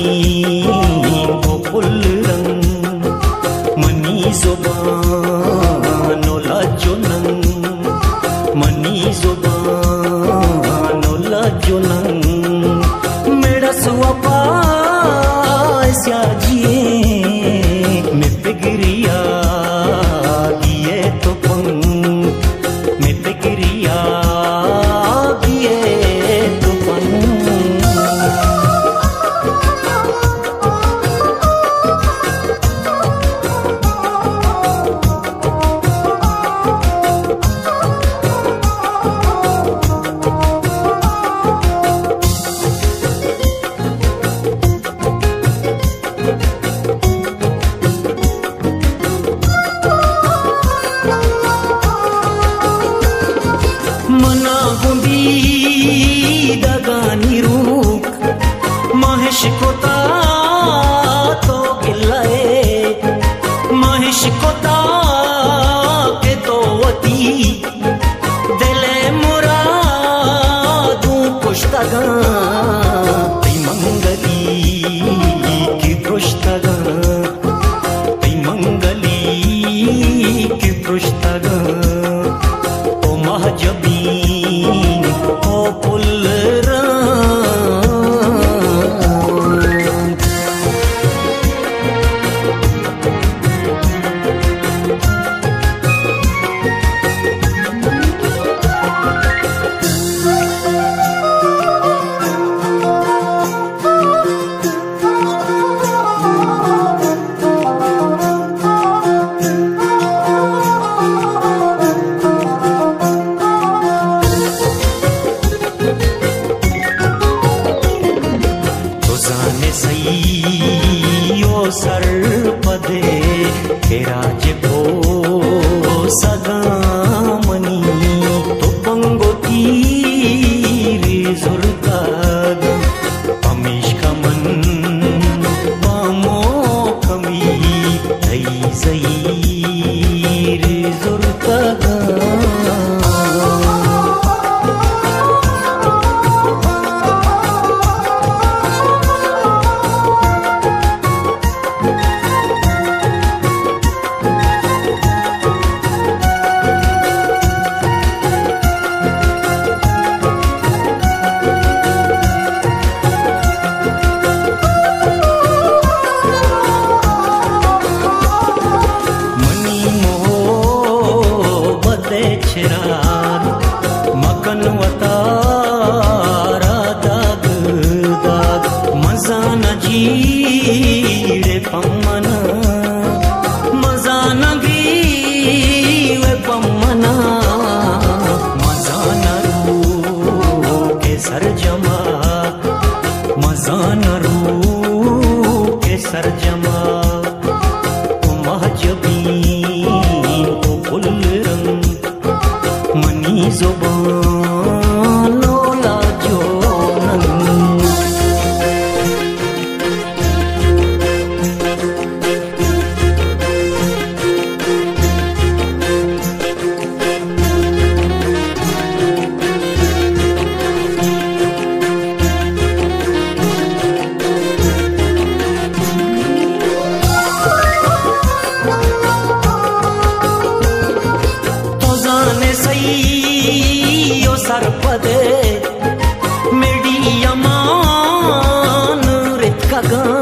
वो फुल रंग मनी जुबान लाजो नंग मनी जुबान लाजो नंग मेरा सुअपा स्याजिए मैं फिक्रिया दिए तो पंग मैं फिक्रिया दिए तो पंग मना गुंदी दगानी रूक महेश कोता तो गिल्लाए महेश कोता के तो वती दिले मुरा दू पुष्तगा ती मंगली की पुष्तगा ती मंगली की पुष्तगा ओ महजबीन ओ पुल सर पदे के राज भो सगामनी तो पंगो तीरे जुर्ताग पमेश कमन बामो कमी धई सही रे जुर्ताग मकन वतारा दाग दाग मजा न जीरे पम्मना मजा न गीवे पम्मना मजा न रू के सर जमा मजा न रू के सर जमा ओ महजबीन ओ फुल रंग मनी जुबान लाजो नंग सर पदे मेरी अमान रित का